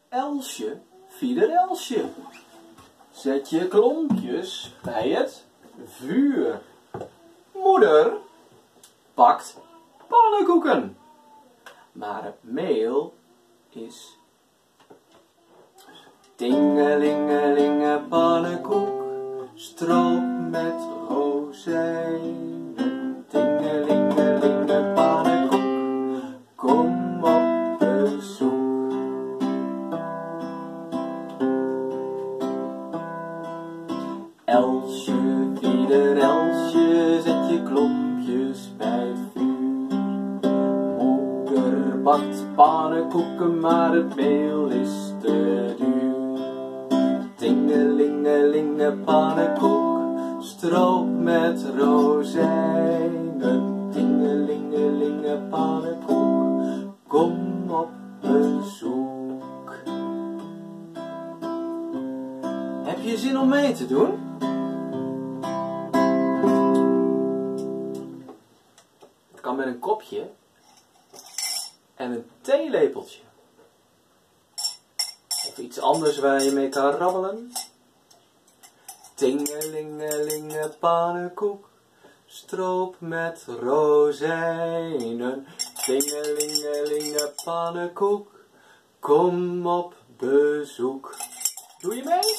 Elsje, fiederelsje. Zet je klompjes bij het vuur. Moeder bakt pannenkoeken. Maar het meel is tingelingelinge pannenkoek, stroop met rozijnen. Tingelingelinge pannenkoek, kom op bezoek. Elsje, fiederelsje, zet je klompjes bij het vuur. Moeder bakt pannenkoeken, maar het meel is te duur. Tingelingelinge pannenkoek, stroop met rozijnen. Tingelingelinge pannenkoek, kom op bezoek. Heb je zin om mee te doen? Het kan met een kopje en een theelepeltje. Of iets anders waar je mee kan rabbelen. Tingelingelinge pannenkoek, stroop met rozijnen. Tingelingelinge pannenkoek, kom op bezoek. Doe je mee?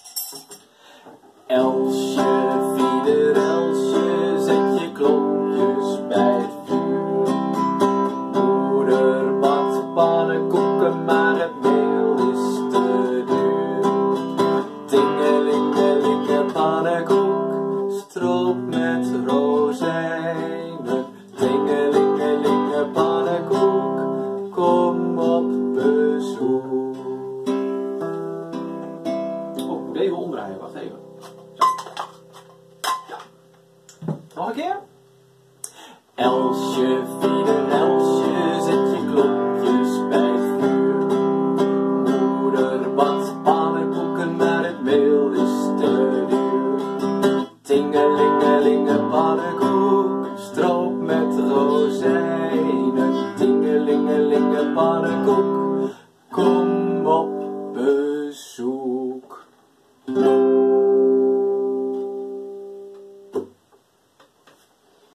Elsje, fiederelsje, zet je klompjes bij het vuur. Moeder bakt pannenkoeken, maar het meel is te duur. Tingelingelinge pannenkoek, stroop met rozijnen. Tingelingelinge pannenkoek, kom op bezoek. Oh, ik moet even omdraaien, wacht even. Zo. Ja. Nog een keer. Elsje, fiederelsje, zet je klompjes bij het vuur. Moeder bakt pannenkoeken, maar het meel is te duur. Tingelingelinge pannenkoek, stroop met rozijnen. Tingelingelinge pannenkoek,